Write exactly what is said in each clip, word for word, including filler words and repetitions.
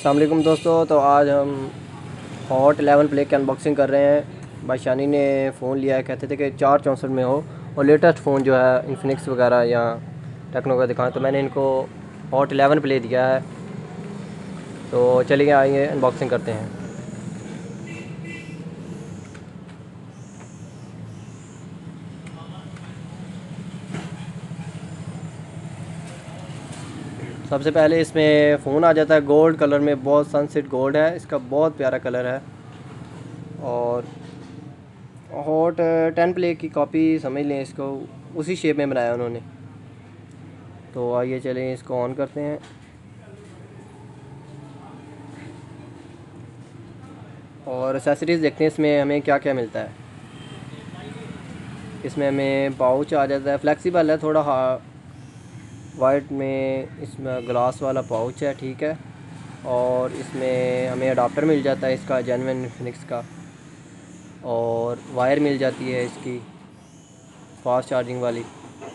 अस्सलाम वालेकुम दोस्तों। तो आज हम हॉट इलेवन प्ले की अनबॉक्सिंग कर रहे हैं। भाई शानी ने फ़ोन लिया है, कहते थे कि चार चौंसठ में हो और लेटेस्ट फ़ोन जो है इन्फिनिक्स वगैरह या टेक्नो का दिखाएं, तो मैंने इनको हॉट इलेवन प्ले दिया है। तो चलिए आइए अनबॉक्सिंग करते हैं। सबसे पहले इसमें फ़ोन आ जाता है गोल्ड कलर में, बहुत सनसेट गोल्ड है इसका, बहुत प्यारा कलर है। और हॉट टेन प्ले की कॉपी समझ लें इसको, उसी शेप में बनाया उन्होंने। तो आइए चलें इसको ऑन करते हैं। और एक्सेसरीज़ देखते हैं इसमें हमें क्या क्या मिलता है। इसमें हमें पाउच आ जाता है, फ्लेक्सिबल है थोड़ा, हाँ वाइट में इसमें ग्लास वाला पाउच है, ठीक है। और इसमें हमें अडाप्टर मिल जाता है इसका, जेन्युइन इन्फिनिक्स का। और वायर मिल जाती है इसकी फास्ट चार्जिंग वाली।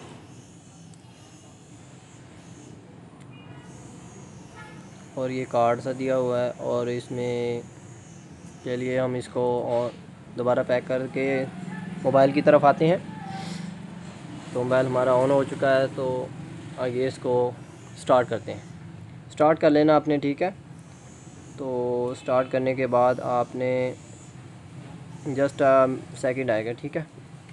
और ये कार्ड सा दिया हुआ है। और इसमें चलिए हम इसको और दोबारा पैक करके मोबाइल की तरफ आते हैं। तो मोबाइल हमारा ऑन हो चुका है, तो आइए इसको स्टार्ट करते हैं। स्टार्ट कर लेना आपने, ठीक है। तो स्टार्ट करने के बाद आपने जस्ट सेकंड आएगा, ठीक है।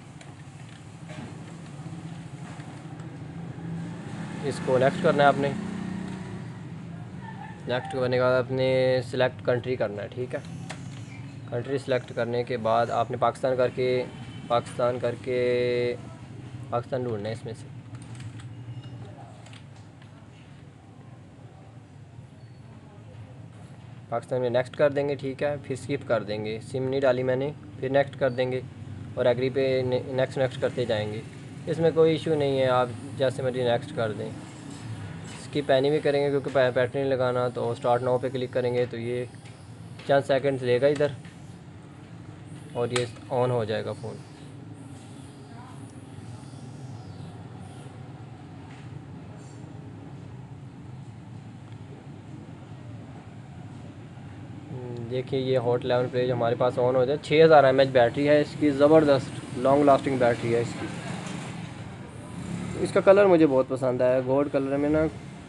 इसको नेक्स्ट करना है आपने। नेक्स्ट करने के बाद आपने सिलेक्ट कंट्री करना है, ठीक है। कंट्री सिलेक्ट करने के बाद आपने पाकिस्तान करके पाकिस्तान करके पाकिस्तान ढूंढना है इसमें से। पाकिस्तान में नेक्स्ट कर देंगे, ठीक है। फिर स्किप कर देंगे, सिम नहीं डाली मैंने, फिर नेक्स्ट कर देंगे और एग्री पे नेक्स्ट नेक्स्ट करते जाएंगे। इसमें कोई इशू नहीं है, आप जैसे मर्जी नेक्स्ट कर दें। स्किप एनी भी करेंगे क्योंकि पैटर्न नहीं लगाना, तो स्टार्ट नाउ पे क्लिक करेंगे तो ये चंद सेकंड्स लेगा इधर और ये ऑन हो जाएगा फ़ोन। देखिए ये हॉट इलेवन प्ले हमारे पास ऑन हो जाए। छः हज़ार एम एच बैटरी है इसकी, ज़बरदस्त लॉन्ग लास्टिंग बैटरी है इसकी। इसका कलर मुझे बहुत पसंद आया, गोल्ड कलर में ना।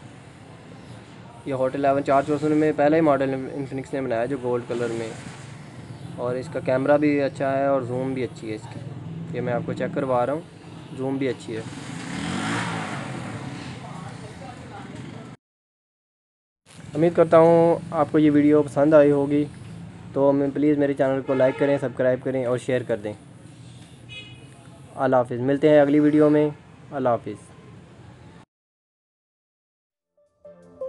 ये हॉट इलेवन चार चौसठ में पहला ही मॉडल इन्फिनिक्स ने बनाया जो गोल्ड कलर में। और इसका कैमरा भी अच्छा है और जूम भी अच्छी है इसकी। ये मैं आपको चेक करवा रहा हूँ, जूम भी अच्छी है। उम्मीद करता हूँ आपको ये वीडियो पसंद आई होगी। तो मैं प्लीज़ मेरे चैनल को लाइक करें, सब्सक्राइब करें और शेयर कर दें। अल्लाह हाफ़िज़, मिलते हैं अगली वीडियो में। अल्लाह हाफ़िज़।